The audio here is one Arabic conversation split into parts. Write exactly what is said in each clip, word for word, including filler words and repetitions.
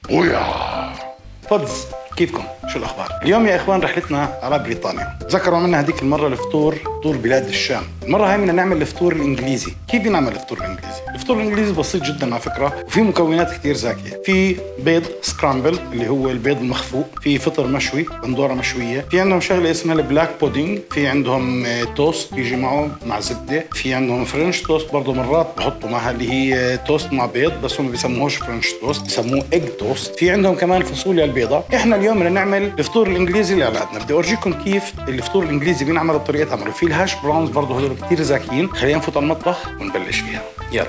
ويا فضز، كيفكم؟ شو الأخبار؟ اليوم يا إخوان رحلتنا على بريطانيا. تذكروا عملنا هديك المرة الفطور فطور بلاد الشام. المرة هاي بدنا نعمل الفطور الإنجليزي. كيف نعمل الفطور الإنجليزي؟ الفطور الإنجليزي بسيط جدا على فكرة، وفي مكونات كتير زاكية. في بيض سكرامبل اللي هو البيض المخفوق، في فطر مشوي بندورة مشوية، في عندهم شغلة اسمها البلاك بودينج، في عندهم توست يجي معه مع زبدة، في عندهم فرنش توست برضه مرات بحطوا معها اللي هي توست مع بيض، بس هم بيسموهوش فرنش توست، بيسموه ايج توست. في عندهم كمان فاصوليا البيضاء. احنا اليوم بدنا نعمل الفطور الانجليزي اللي على قدنا. بدي اورجيكم كيف الفطور الانجليزي بينعمل بطريقه عمله. في الهاش براونز برضه هدول كثير زاكيين. خلينا نفوت على المطبخ ونبلش فيها، يلا.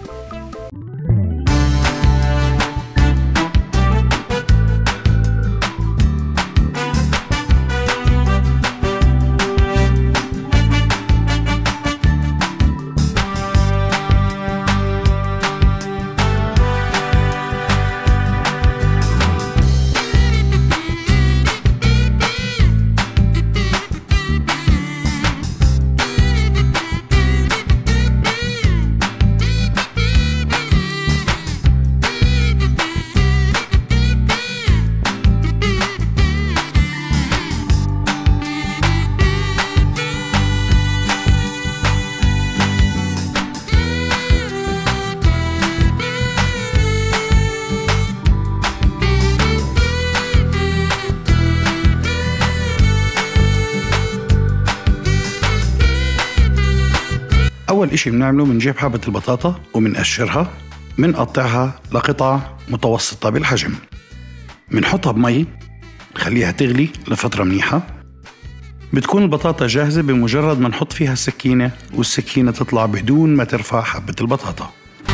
أول إشي بنعمله بنجيب حبة البطاطا وبنقشرها، بنقطعها لقطع متوسطة بالحجم، بنحطها بمي نخليها تغلي لفترة منيحة. بتكون البطاطا جاهزة بمجرد ما نحط فيها السكينة، والسكينة تطلع بدون ما ترفع حبة البطاطا.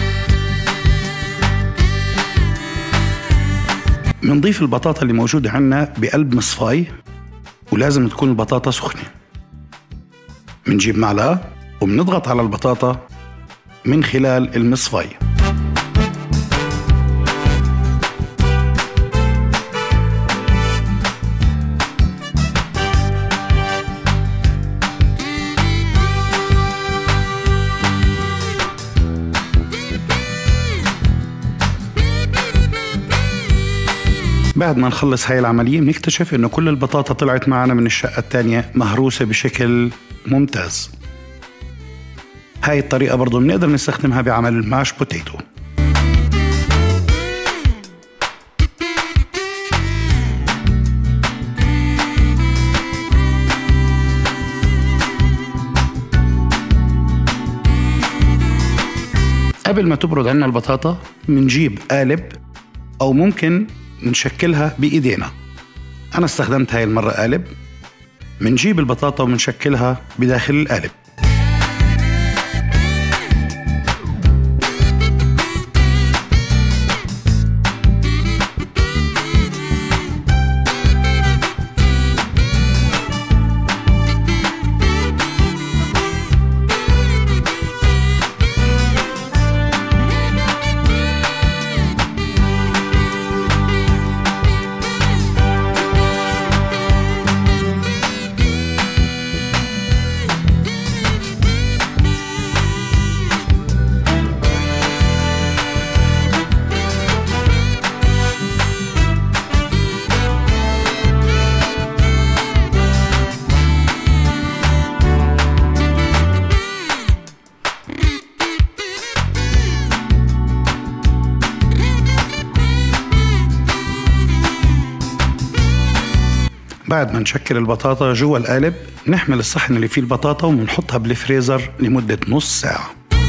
بنضيف البطاطا اللي موجودة عنا بقلب مصفاي، ولازم تكون البطاطا سخنة. بنجيب معلقة وبنضغط على البطاطا من خلال المصفاي. بعد ما نخلص هاي العملية بنكتشف إنه كل البطاطا طلعت معنا من الشقة الثانية مهروسة بشكل ممتاز. هاي الطريقة برضو بنقدر نستخدمها بعمل الماش بوتيتو. قبل ما تبرد عنا البطاطا بنجيب قالب، أو ممكن نشكلها بإيدينا. أنا استخدمت هاي المرة قالب. بنجيب البطاطا وبنشكلها بداخل القالب. بعد ما نشكل البطاطا جوا القالب نحمل الصحن اللي فيه البطاطا وبنحطها بالفريزر لمدة نص ساعة.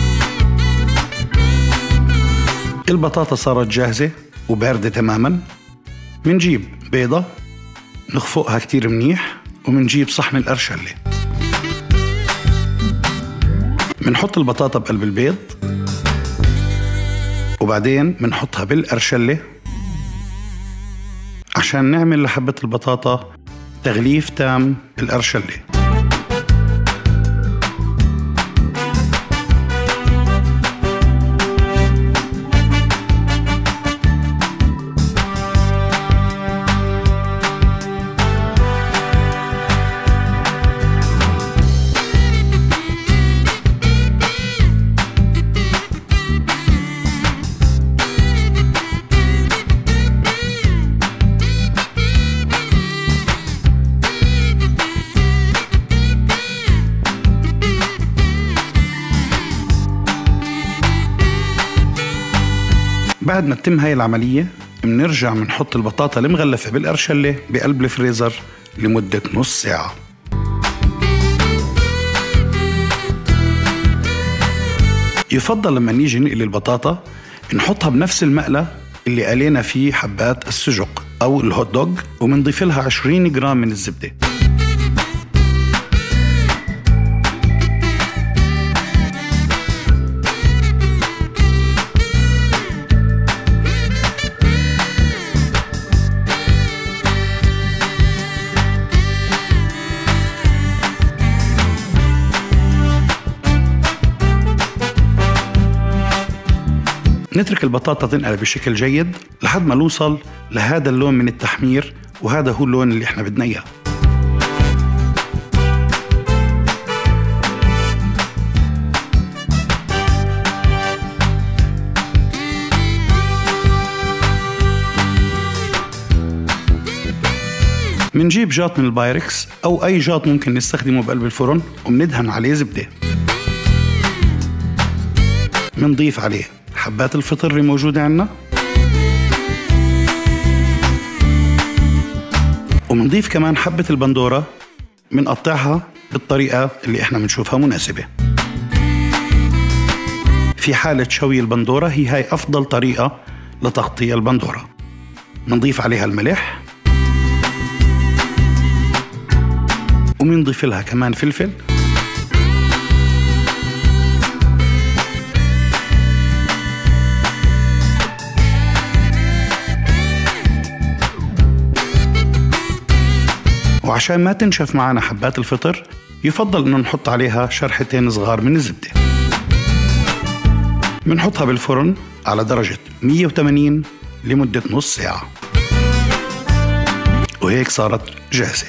البطاطا صارت جاهزة وباردة تماما. بنجيب بيضة نخفقها كتير منيح، وبنجيب صحن الأرشلة، بنحط البطاطا بقلب البيض، وبعدين بنحطها بالأرشلة عشان نعمل لحبة البطاطا تغليف تام بالأرشلة. بعد ما تتم هاي العملية بنرجع بنحط البطاطا المغلفة بالأرشلة بقلب الفريزر لمدة نص ساعة. يفضل لما نيجي نقلي البطاطا نحطها بنفس المقلة اللي قلينا فيه حبات السجق أو الهوت دوغ، ومنضيف لها عشرين جرام من الزبدة. نترك البطاطا تنقل بشكل جيد لحد ما نوصل لهذا اللون من التحمير، وهذا هو اللون اللي احنا بدنا اياه. منجيب جاط من البايركس او اي جاط ممكن نستخدمه بقلب الفرن، ومندهن عليه زبدة. منضيف عليه حبات الفطر اللي موجودة عنا، ومنضيف كمان حبة البندورة منقطعها بالطريقة اللي احنا بنشوفها مناسبة. في حالة شوي البندورة هي هاي أفضل طريقة لتغطية البندورة. منضيف عليها الملح، ومنضيف لها كمان فلفل، وعشان ما تنشف معنا حبات الفطر يفضل انه نحط عليها شرحتين صغار من الزبدة. بنحطها بالفرن على درجة مية وثمانين لمدة نص ساعة، وهيك صارت جاهزة.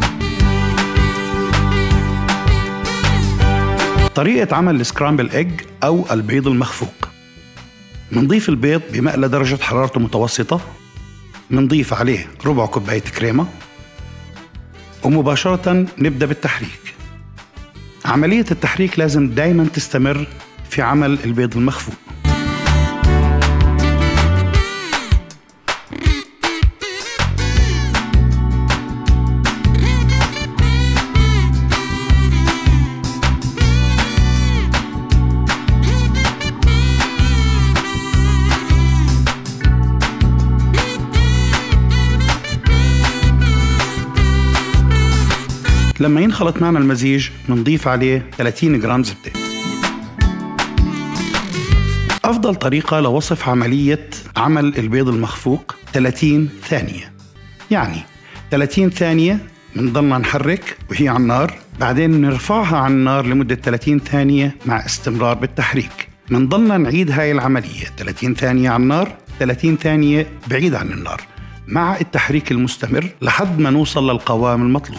طريقة عمل السكرامبل إيج أو البيض المخفوق: منضيف البيض بمقلة درجة حرارته متوسطة، منضيف عليه ربع كوباية كريمة، ومباشرة نبدأ بالتحريك. عملية التحريك لازم دايما تستمر في عمل البيض المخفوق. لما ينخلط معنا المزيج نضيف عليه ثلاثين جرام زبدة. أفضل طريقة لوصف عملية عمل البيض المخفوق ثلاثين ثانية، يعني ثلاثين ثانية بنضلنا نحرك وهي على النار، بعدين نرفعها عن النار لمدة ثلاثين ثانية مع استمرار بالتحريك. بنضلنا نعيد هاي العملية ثلاثين ثانية على النار، ثلاثين ثانية بعيد عن النار، مع التحريك المستمر لحد ما نوصل للقوام المطلوب.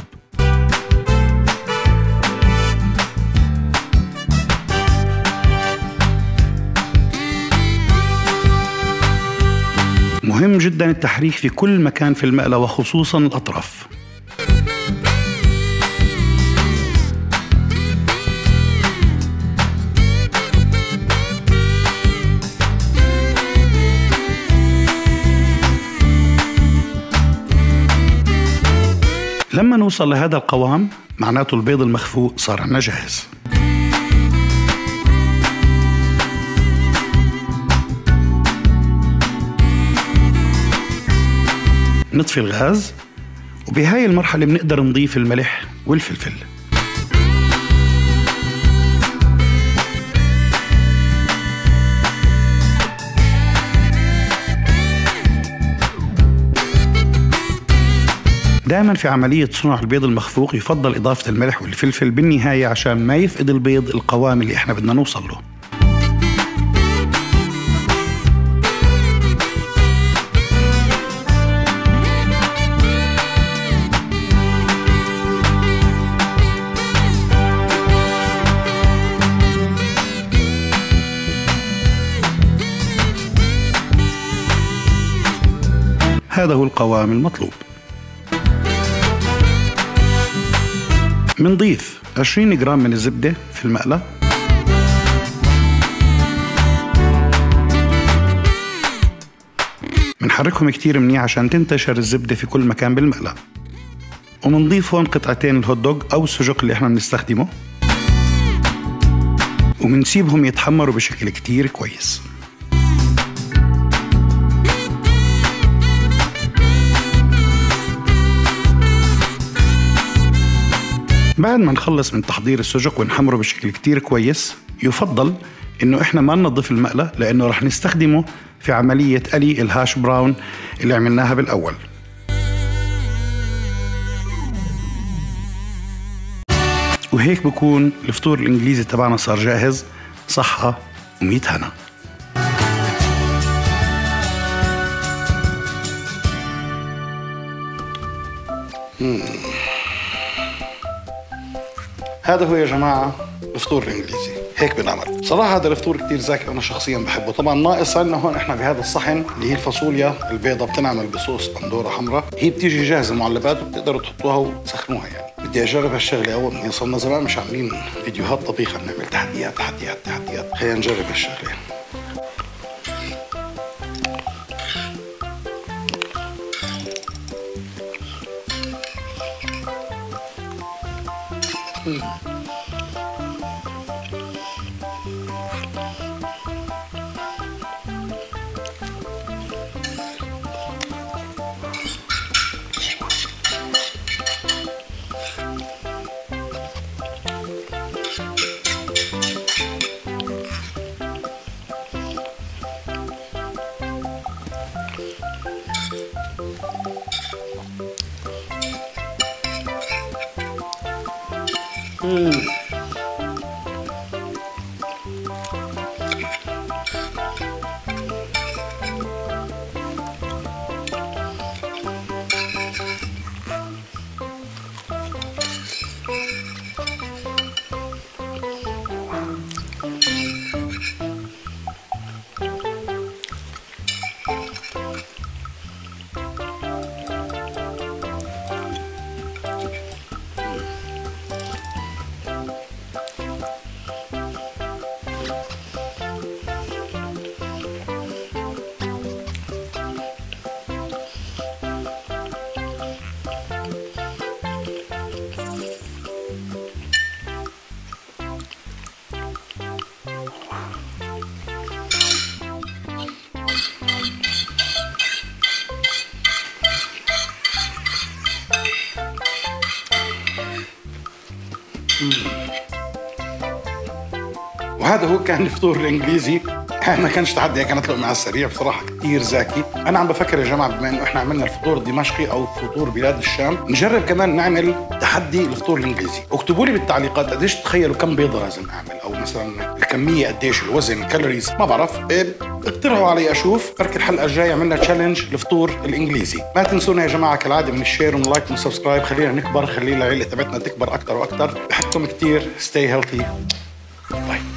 مهم جدا التحريك في كل مكان في المقلة وخصوصا الأطراف. لما نوصل لهذا القوام معناته البيض المخفوق صار عنا جاهز. نطفي الغاز، وبهاي المرحلة بنقدر نضيف الملح والفلفل. دائما في عملية صنع البيض المخفوق يفضل إضافة الملح والفلفل بالنهاية عشان ما يفقد البيض القوام اللي احنا بدنا نوصل له. هذا هو القوام المطلوب. منضيف عشرين جرام من الزبدة في المقلة، بنحركهم كتير منيح عشان تنتشر الزبدة في كل مكان بالمقلة، ومنضيف هون قطعتين الهوت دوغ أو السجق اللي احنا بنستخدمه، ومنسيبهم يتحمروا بشكل كتير كويس. بعد ما نخلص من تحضير السجق ونحمره بشكل كتير كويس، يفضل انه احنا ما ننظف المقلة لانه رح نستخدمه في عملية قلي الهاش براون اللي عملناها بالاول. وهيك بكون الفطور الانجليزي تبعنا صار جاهز. صحة وميت هنا. مم. هذا هو يا جماعة الفطور الانجليزي، هيك بنعمل. صراحة هذا الفطور كتير زاكي، أنا شخصيا بحبه. طبعا ناقص عنا هون إحنا بهذا الصحن اللي هي الفاصوليا البيضة، بتنعمل بصوص بندورة حمراء، هي بتيجي جاهزة معلبات وبتقدروا تحطوها وتسخنوها. يعني بدي أجرب هالشغلة أول ما صرنا زمان مش عاملين فيديوهات طبيخة، بنعمل تحديات تحديات تحديات. خلينا نجرب هالشغلة. مم. مم. وهذا هو كان الفطور الانجليزي. ما كانش تحدي، كانت لقمة على السريع بصراحة كتير زاكي. أنا عم بفكر يا جماعة بما إنه إحنا عملنا الفطور الدمشقي أو فطور بلاد الشام، نجرب كمان نعمل تحدي الفطور الإنجليزي. اكتبوا لي بالتعليقات قديش تتخيلوا كم بيضة لازم أعمل، أو مثلا الكمية قديش، الوزن، الكالوريز، ما بعرف. اقترحوا علي أشوف. بركي الحلقة الجاية عملنا تشالنج الفطور الإنجليزي. ما تنسونا يا جماعة كالعادة من الشير ومن اللايك ومن السبسكرايب. خلينا نكبر، خلينا العيلة تبعتنا تكبر أكتر وأكتر. بحبكم كتير. stay healthy. باي.